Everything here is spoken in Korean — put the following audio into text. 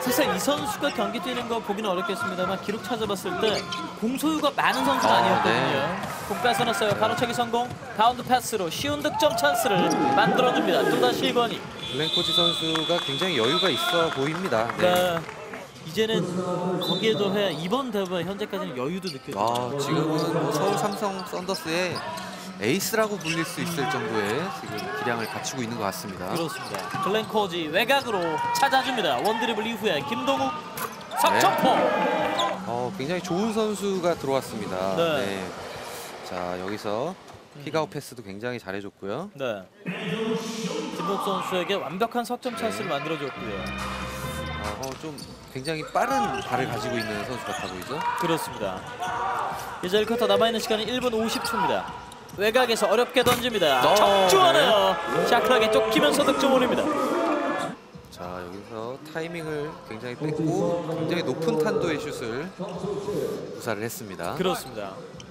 사실 이 선수가 경기 뛰는 거 보기는 어렵겠습니다만 기록 찾아봤을 때 공소유가 많은 선수는 아니었거든요. 네. 공 뺏어놨어요. 가로채기 성공. 바운드 패스로 쉬운 득점 찬스를 만들어줍니다. 또다시 1번이. 블랭코지 선수가 굉장히 여유가 있어 보입니다. 네. 네. 이제는 거기에 더해 이번 대회 현재까지는 여유도 느껴지죠. 지금은 뭐 서울 삼성 썬더스의 에이스라고 불릴 수 있을 정도의 지금 기량을 갖추고 있는 것 같습니다. 그렇습니다. 블랭코지 외곽으로 찾아줍니다. 원드리블 이후에 김동욱 석점포. 굉장히 좋은 선수가 들어왔습니다. 네. 네. 자, 여기서 킥아웃 패스도 굉장히 잘해줬고요. 네. 김동욱 선수에게 완벽한 석점 찬스를 만들어줬고요. 좀 굉장히 빠른 발을 가지고 있는 선수 같아 보이죠? 그렇습니다. 이제 1쿼터 남아있는 시간이 1분 50초입니다. 외곽에서 어렵게 던집니다. 적중하네요. 샤클하게 쫓기면서 득점 올립니다. 자, 여기서 타이밍을 굉장히 뺐고 굉장히 높은 탄도의 슛을 구사를 했습니다. 그렇습니다.